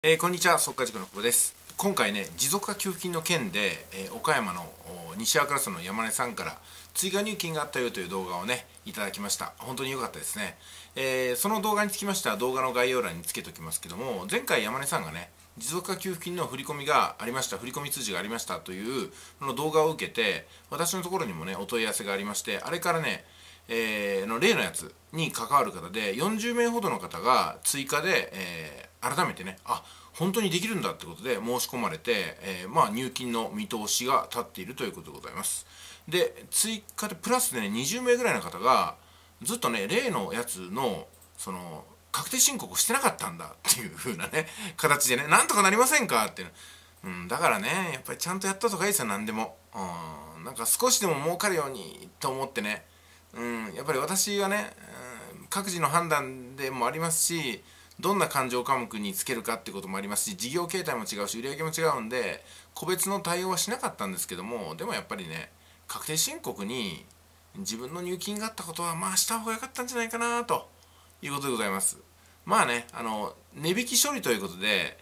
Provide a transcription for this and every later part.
こんにちは、速稼塾の久保です。今回ね、持続化給付金の件で、岡山の西粟倉村の山根さんから追加入金があったよという動画をね、いただきました。本当に良かったですね。その動画につきましては動画の概要欄につけておきますけども、前回山根さんがね、持続化給付金の振り込みがありました、振り込み通知がありましたというこの動画を受けて、私のところにもね、お問い合わせがありまして、あれからね、例のやつに関わる方で40名ほどの方が追加で、改めてね、本当にできるんだってことで申し込まれて、入金の見通しが立っているということでございます。で追加でプラスでね20名ぐらいの方がずっとね例のやつのその確定申告してなかったんだっていう風なね形でね、なんとかなりませんかって、だからねやっぱりちゃんとやったとかいいですよ。何でも、なんか少しでも儲かるようにと思ってね、やっぱり私はね、各自の判断でもありますし、どんな勘定科目につけるかってこともありますし、事業形態も違うし売上も違うんで個別の対応はしなかったんですけども、でもやっぱりね確定申告に自分の入金があったことはした方が良かったんじゃないかなということでございます。値引き処理ということで、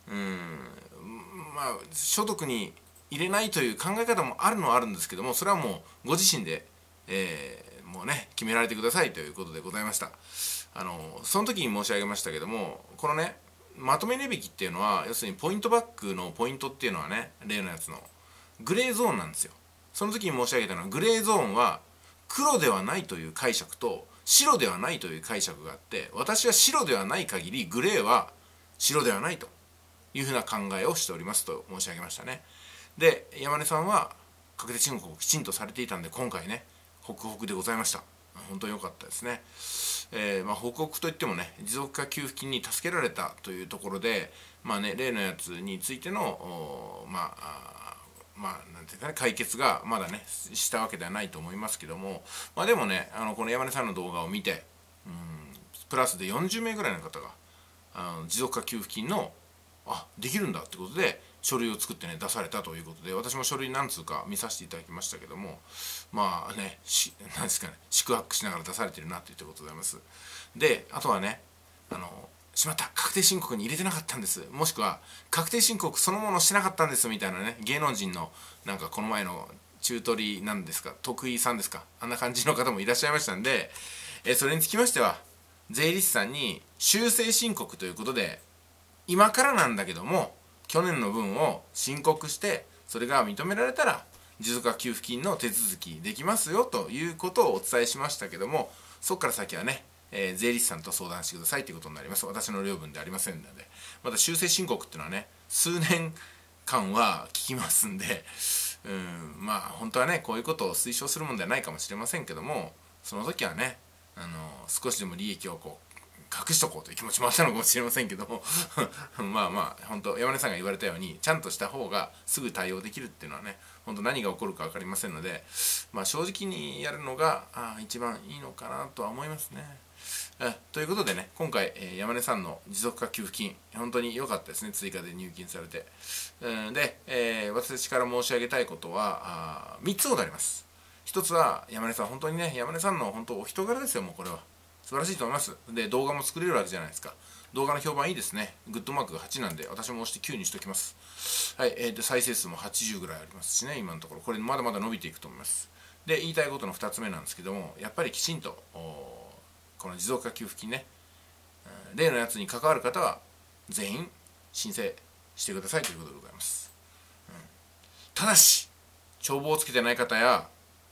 所得に入れないという考え方もあるのはあるんですけども、それはもうご自身で、もうね決められてくださいということでございました。その時に申し上げましたけども、このねまとめ値引きっていうのは要するにポイントバックのポイントっていうのはね、例のやつのグレーゾーンなんですよ。その時に申し上げたのは、グレーゾーンは黒ではないという解釈と白ではないという解釈があって、私は白ではない限りグレーは白ではないというふうな考えをしておりますと申し上げましたね。で山根さんは確定申告をきちんとされていたんで、今回ねホクホクでございました。本当に良かったですね。ホクホクといってもね、持続化給付金に助けられたというところで、例のやつについてのなんていうかね、解決がまだねしたわけではないと思いますけども、でもねこの山根さんの動画を見て、プラスで40名ぐらいの方が持続化給付金のできるんだってことで書類を作ってね出されたということで、私も書類何通か見させていただきましたけども、なんですかね、宿泊しながら出されてるなということでございます。であとはね、しまった、確定申告に入れてなかったんです、もしくは確定申告そのものしてなかったんですみたいなね、芸能人のなんかこの前の中取りなんですか、徳井さんですか、あんな感じの方もいらっしゃいましたんで、それにつきましては税理士さんに修正申告ということで、今からなんだけども去年の分を申告して、それが認められたら持続化給付金の手続きできますよということをお伝えしましたけども、そこから先はね、税理士さんと相談してくださいということになります。私の領分でありませんので。また修正申告っていうのはね数年間は効きますんで、本当はねこういうことを推奨するものではないかもしれませんけども、その時はね少しでも利益を隠しとこうという気持ちもあったのかもしれませんけども本当山根さんが言われたようにちゃんとした方がすぐ対応できるっていうのはね、本当何が起こるか分かりませんので、正直にやるのが一番いいのかなとは思いますね。ということでね、今回、山根さんの持続化給付金本当に良かったですね、追加で入金されて。で、私から申し上げたいことは3つほどあります。一つは山根さん、本当にね山根さんの本当お人柄ですよ。もうこれは素晴らしいと思います。で動画も作れるわけじゃないですか。動画の評判いいですね。グッドマークが8なんで私も押して9にしておきます。はい、で再生数も80ぐらいありますしね、今のところこれまだまだ伸びていくと思います。で言いたいことの2つ目なんですけども、やっぱりきちんとこの持続化給付金ね、例のやつに関わる方は全員申請してくださいということでございます。ただし帳簿をつけてない方や、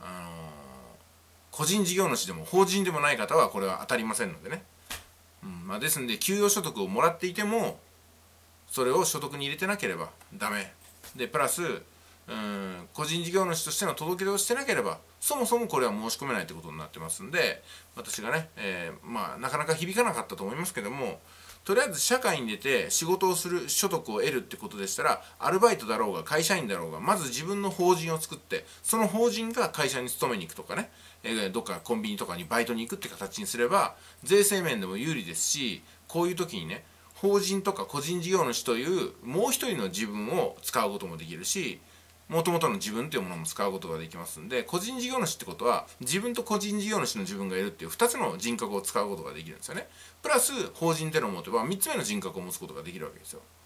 個人事業主でも法人でもない方はこれは当たりませんのでね、ですので給与所得をもらっていてもそれを所得に入れてなければダメで、プラス個人事業主としての届け出をしてなければそもそもこれは申し込めないということになってますんで、私がね、なかなか響かなかったと思いますけども、とりあえず社会に出て仕事をする所得を得るってことでしたら、アルバイトだろうが会社員だろうがまず自分の法人を作って、その法人が会社に勤めに行くとかね、どっかコンビニとかにバイトに行くって形にすれば税制面でも有利ですし、こういう時にね法人とか個人事業主というもう一人の自分を使うこともできるし、もともとの自分というものも使うことができますんで、個人事業主ってことは自分と個人事業主の自分がいるっていう2つの人格を使うことができるんですよね。プラス法人っていうのを持てば3つ目の人格を持つことができるわけですよ。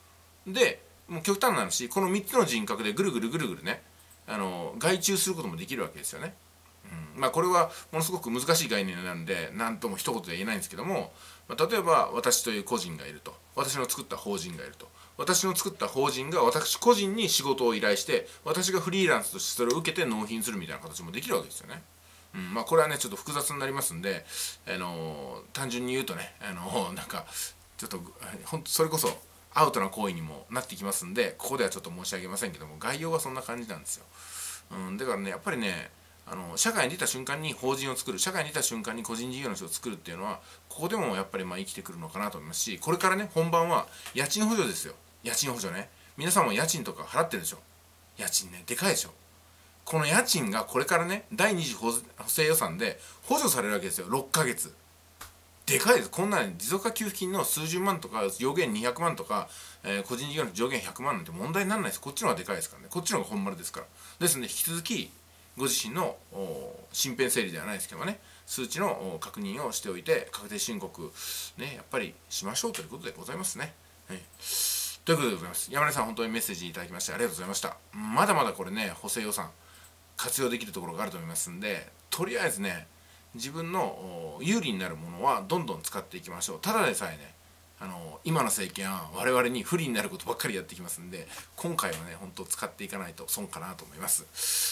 でもう極端な話、この3つの人格でぐるぐるぐるぐるね、外注することもできるわけですよね。まあこれはものすごく難しい概念なんで何とも一言で言えないんですけども、例えば私という個人がいると、私の作った法人がいると、私の作った法人が私個人に仕事を依頼して、私がフリーランスとしてそれを受けて納品するみたいな形もできるわけですよね。まあこれはねちょっと複雑になりますんで、単純に言うとね、なんかちょっと本当それこそアウトな行為にもなってきますんで、ここではちょっと申し上げませんけども、概要はそんな感じなんですよ。だからねやっぱりね、社会に出た瞬間に法人を作る、社会に出た瞬間に個人事業主を作るっていうのは、ここでもやっぱり生きてくるのかなと思いますし、これからね本番は家賃補助ですよ。家賃補助ね、皆さんも家賃とか払ってるでしょ。家賃ねでかいでしょ。この家賃がこれからね第2次補正予算で補助されるわけですよ。6ヶ月でかいです。こんなに持続化給付金の数十万とか上限200万とか、個人事業主上限100万なんて問題にならないです。こっちの方がでかいですからね。こっちの方が本丸ですから。ですので引き続きご自身の身辺整理ではないですけどもね、数値の確認をしておいて確定申告ねやっぱりしましょうということでございますね。はい、ということでございます。山根さん本当にメッセージいただきましてありがとうございました。まだまだこれね補正予算活用できるところがあると思いますんで、とりあえずね自分の有利になるものはどんどん使っていきましょう。ただでさえね今の政権は我々に不利になることばっかりやってきますんで、今回はね本当使っていかないと損かなと思います。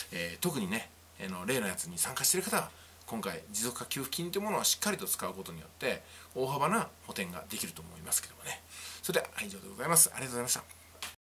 特にね例のやつに参加している方は今回持続化給付金というものをしっかりと使うことによって大幅な補填ができると思いますけどもね。それでは以上でございます。ありがとうございました。